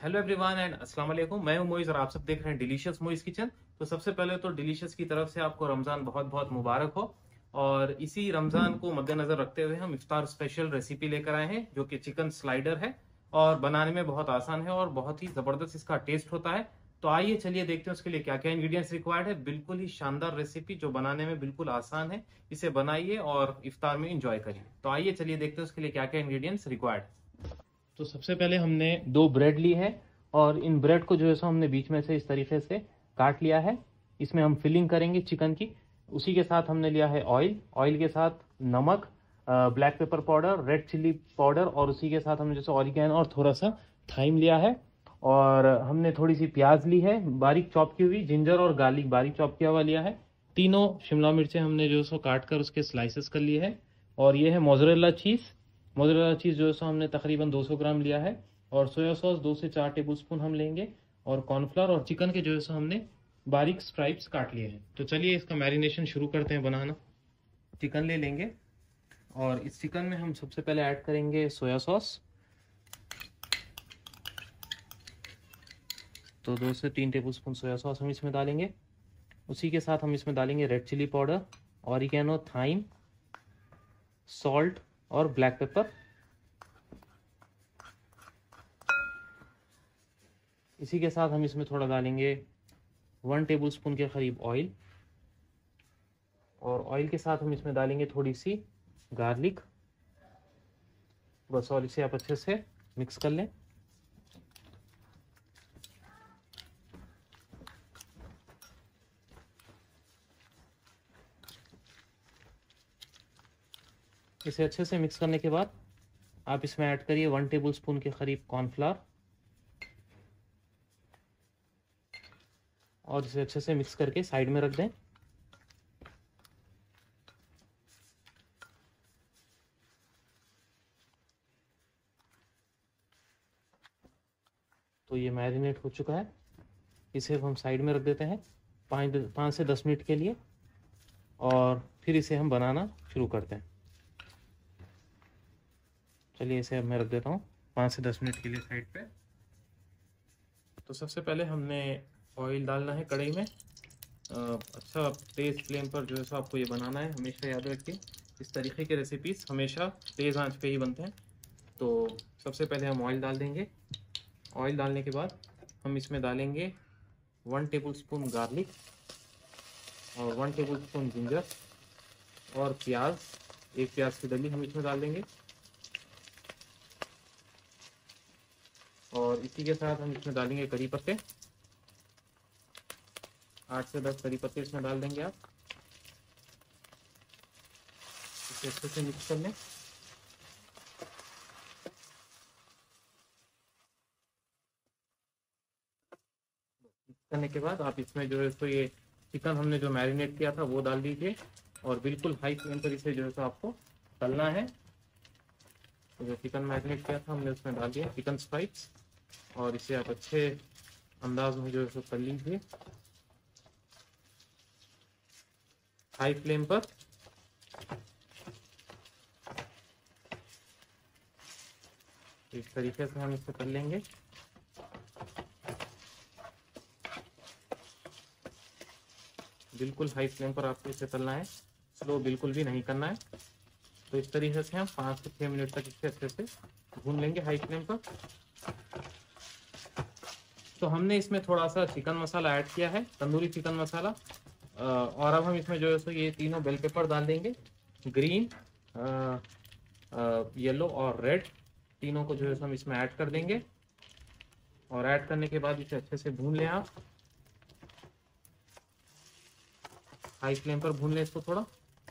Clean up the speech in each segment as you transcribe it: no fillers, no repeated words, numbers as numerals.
Hello everyone and अस्सलाम वालेकुम। मैं हूं मोइज और आप सब देख रहे हैं डिलीशियस मोइज किचन। तो सबसे पहले तो डिलीशियस की तरफ से आपको रमजान बहुत बहुत मुबारक हो। और इसी रमजान को मद्देनजर रखते हुए हम इफ्तार स्पेशल रेसिपी लेकर आए हैं जो कि चिकन स्लाइडर है। और बनाने में बहुत आसान है और बहुत ही जबरदस्त इसका टेस्ट होता है। तो आइए चलिए देखते हैं उसके लिए क्या क्या इंग्रेडिएंट्स रिक्वायर्ड है। बिल्कुल ही शानदार रेसिपी जो बनाने में बिल्कुल आसान है। इसे बनाइए और इफ्तार में इंजॉय करिए। तो आइए चलिए देखते हैं उसके लिए क्या क्या इंग्रेडिएंट्स रिक्वायर्ड। तो सबसे पहले हमने दो ब्रेड ली है और इन ब्रेड को जो है सो हमने बीच में से इस तरीके से काट लिया है। इसमें हम फिलिंग करेंगे चिकन की। उसी के साथ हमने लिया है ऑयल, ऑयल के साथ नमक, black pepper powder, red chilli powder और उसी के साथ हमने जैसे ऑरिगेनो और थोड़ा सा थाइम लिया है। और हमने थोड़ी सी प्याज ली है बारीक चॉप की हुई, जिंजर और गार्लिक बारीक चॉप किया हुआ लिया है। तीनों शिमला मिर्चें हमने जो है सो काट कर उसके स्लाइसेस कर लिए है। और ये है मोज़रेला चीज़। मोज़रेला चीज़ जो है सो हमने तकरीबन 200 ग्राम लिया है। और सोया सॉस 2 से 4 टेबल स्पून हम लेंगे। और कॉर्नफ्लोर और चिकन के जो है सो हमने बारीक स्ट्राइप्स काट लिए हैं। तो चलिए इसका मैरिनेशन शुरू करते हैं बनाना। चिकन ले लेंगे और इस चिकन में हम सबसे पहले ऐड करेंगे सोया सॉस। तो 2 से 3 टेबल स्पून सोया सॉस हम इसमें डालेंगे। उसी के साथ हम इसमें डालेंगे red chilli powder, oregano, thyme, salt और ब्लैक पेपर। इसी के साथ हम इसमें थोड़ा डालेंगे 1 टेबल स्पून के करीब ऑयल। और ऑयल के साथ हम इसमें डालेंगे थोड़ी सी गार्लिक। बस, और इसे आप अच्छे से मिक्स कर लें। इसे अच्छे से मिक्स करने के बाद आप इसमें ऐड करिए 1 टेबल स्पून के करीब कॉर्नफ्लावर और इसे अच्छे से मिक्स करके साइड में रख दें। तो ये मैरिनेट हो चुका है। इसे हम साइड में रख देते हैं 5 से 10 मिनट के लिए। और फिर इसे हम बनाना शुरू करते हैं। चलिए इसे अब मैं रख देता हूँ 5 से 10 मिनट के लिए साइड पे। तो सबसे पहले हमने ऑयल डालना है कढ़ाई में। अच्छा तेज़ फ्लेम पर जो है सो आपको ये बनाना है। हमेशा याद रखिए इस तरीके के रेसिपीज़ हमेशा तेज़ आंच पे ही बनते हैं। तो सबसे पहले हम ऑयल डाल देंगे। ऑयल डालने के बाद हम इसमें डालेंगे 1 टेबल स्पून गार्लिक और 1 टेबल स्पून जिंजर और प्याज, एक प्याज की डली हम इसमें डाल देंगे। और इसी के साथ हम इसमें डालेंगे करी पत्ते, 8 से 10 करी पत्ते इसमें डाल देंगे आप। इसे अच्छे से मिक्स कर लें। मिक्स करने के बाद आप इसमें जो है सो ये चिकन हमने जो मैरिनेट किया था वो डाल दीजिए। और बिल्कुल हाई फ्लेम पर इसे जो है सो आपको तलना है। तो जो चिकन मैरिनेट किया था हमने उसमें डाल दिया चिकन स्पाइस। और इसे आप अच्छे अंदाज में जो है सो तल लीजिए हाई फ्लेम पर। इस तरीके से हम इसे तल लेंगे। बिल्कुल हाई फ्लेम पर आपको इसे तलना है, स्लो बिल्कुल भी नहीं करना है। तो इस तरीके से हम 5 से 6 मिनट तक इसे अच्छे से भून लेंगे हाई फ्लेम पर। तो हमने इसमें थोड़ा सा चिकन मसाला ऐड किया है, तंदूरी चिकन मसाला। और अब हम इसमें जो है सो ये तीनों बेल पेपर डाल देंगे, ग्रीन, येलो और रेड। तीनों को जो है सो हम इसमें ऐड कर देंगे। और ऐड करने के बाद इसे अच्छे से भून लें आप। हाई फ्लेम पर भून लें इसको थोड़ा।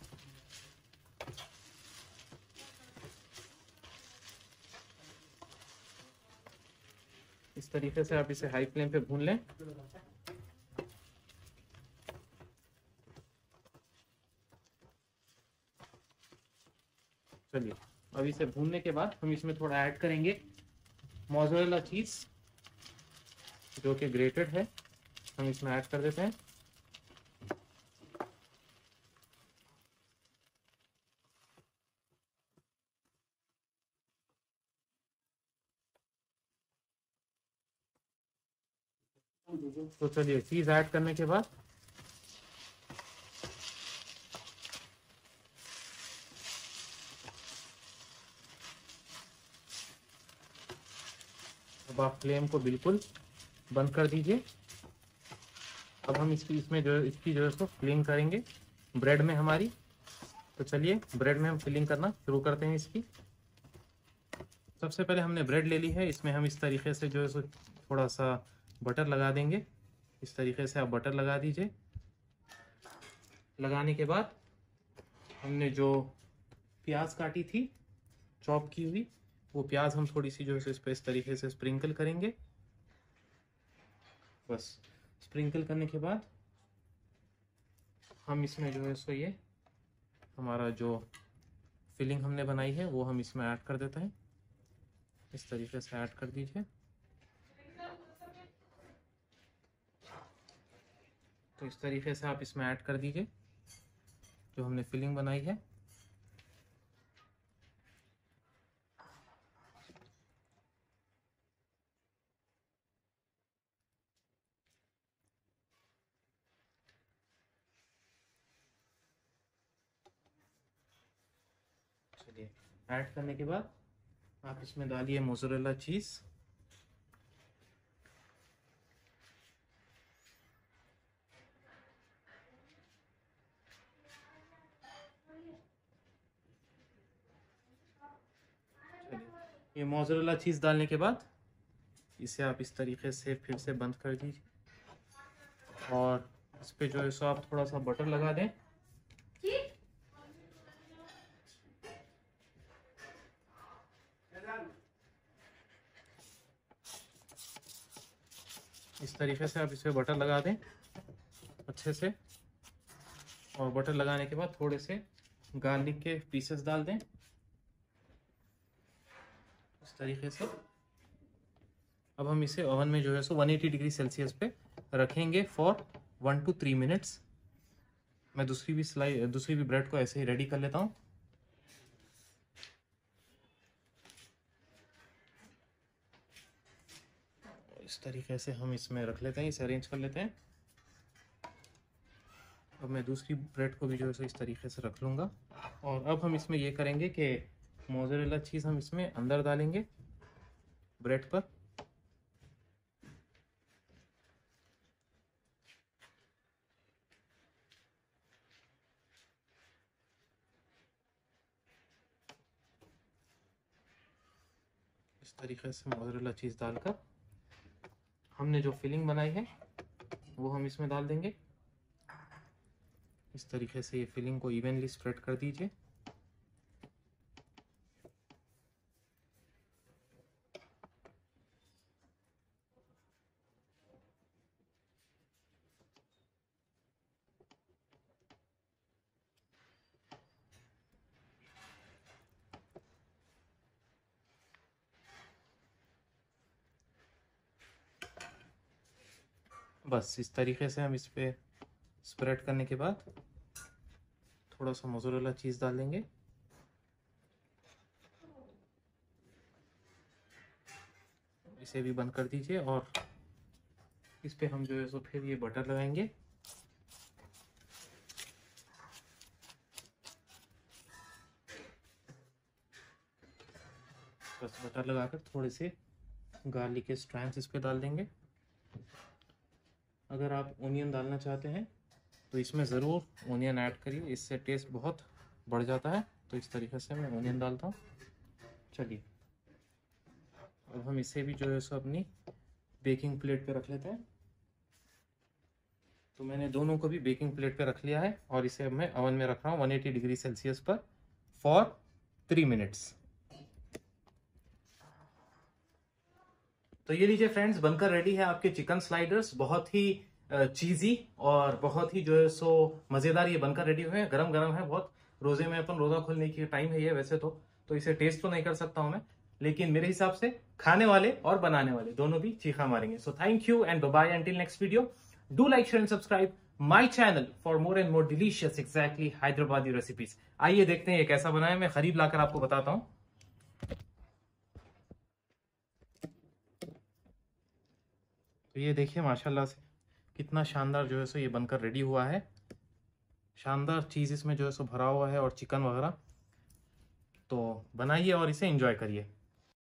इस तरीके से आप इसे हाई फ्लेम पे भून लें। चलिए अब इसे भूनने के बाद हम इसमें थोड़ा ऐड करेंगे मोज़रेला चीज़ जो कि ग्रेटेड है, हम इसमें ऐड कर देते हैं। तो चलिए चीज ऐड करने के बाद अब आप फ्लेम को बिल्कुल बंद कर दीजिए। अब हम इसकी जो है फिलिंग करेंगे ब्रेड में हमारी। तो चलिए ब्रेड में हम फिलिंग करना शुरू करते हैं इसकी। सबसे पहले हमने ब्रेड ले ली है, इसमें हम इस तरीके से जो है सो थोड़ा सा बटर लगा देंगे। इस तरीके से आप बटर लगा दीजिए। लगाने के बाद हमने जो प्याज काटी थी चॉप की हुई, वो प्याज हम थोड़ी सी जो है इस पर इस तरीके से स्प्रिंकल करेंगे। बस स्प्रिंकल करने के बाद हम इसमें जो है सो ये हमारा जो फिलिंग हमने बनाई है वो हम इसमें ऐड कर देते हैं। इस तरीके से ऐड कर दीजिए। तो इस तरीके से आप इसमें ऐड कर दीजिए जो हमने फिलिंग बनाई है। चलिए ऐड करने के बाद आप इसमें डालिए मोज़रेला चीज़। ये मोज़रेला चीज़ डालने के बाद इसे आप इस तरीके से फिर से बंद कर दीजिए और इस पे जो है सो आप थोड़ा सा बटर लगा दें। इस तरीके से आप इस पे बटर लगा दें अच्छे से, और बटर लगाने के बाद थोड़े से गार्लिक के पीसेस डाल दें इस तरीके से। अब हम इसे ओवन में जो है सो 180 डिग्री सेल्सियस पे रखेंगे फॉर 1 to 3 मिनट्स। मैं दूसरी भी ब्रेड को ऐसे ही रेडी कर लेता हूँ। इस तरीके से हम इसमें रख लेते हैं, इसे अरेंज कर लेते हैं। अब मैं दूसरी ब्रेड को भी जो है सो इस तरीके से रख लूँगा और अब हम इसमें ये करेंगे कि मोज़रेला चीज़ हम इसमें अंदर डालेंगे ब्रेड पर। इस तरीके से मोज़रेला चीज़ डालकर हमने जो फिलिंग बनाई है वो हम इसमें डाल देंगे। इस तरीके से ये फिलिंग को इवनली स्प्रेड कर दीजिए। बस इस तरीके से हम इस पे स्प्रेड करने के बाद थोड़ा सा मोज़रेला चीज़ डाल देंगे। इसे भी बंद कर दीजिए और इस पे हम जो है सो फिर ये बटर लगाएंगे। बस बटर लगाकर थोड़े से गार्लिक के स्ट्रैंड्स इस पे डाल देंगे। अगर आप ओनियन डालना चाहते हैं तो इसमें ज़रूर ओनियन ऐड करिए, इससे टेस्ट बहुत बढ़ जाता है। तो इस तरीके से मैं ओनियन डालता हूँ। चलिए अब हम इसे भी जो है सो अपनी बेकिंग प्लेट पे रख लेते हैं। तो मैंने दोनों को भी बेकिंग प्लेट पे रख लिया है और इसे अब मैं ओवन में रख रहा हूँ 180 डिग्री सेल्सियस पर फॉर 3 मिनट्स। तो ये लीजिए फ्रेंड्स, बनकर रेडी है आपके चिकन स्लाइडर्स। बहुत ही चीजी और बहुत ही जो है सो मजेदार ये बनकर रेडी हुए हैं। गरम गरम है बहुत। रोजे में अपन रोजा खोलने की टाइम है ये वैसे तो इसे टेस्ट तो नहीं कर सकता हूं मैं, लेकिन मेरे हिसाब से खाने वाले और बनाने वाले दोनों भी चीखा मारेंगे। So thank you and bye until next video. Do like share and subscribe my channel for more and more delicious exactly Hyderabadi recipes. आइए देखते हैं ये कैसा बना है। मैं खरीद लाकर आपको बताता हूँ। तो ये देखिए माशाल्लाह से कितना शानदार जो है सो ये बनकर रेडी हुआ है। शानदार चीज़ इसमें जो है सो भरा हुआ है और चिकन वगैरह। तो बनाइए और इसे एंजॉय करिए।